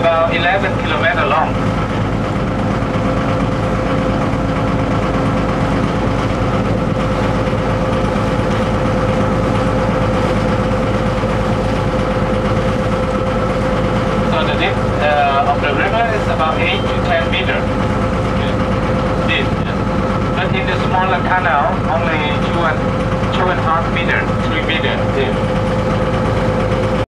about 11 kilometers long. So the depth of the river is about 8 to 10 meters deep. But in the smaller canal, only 2.5 meters, 3 meters deep.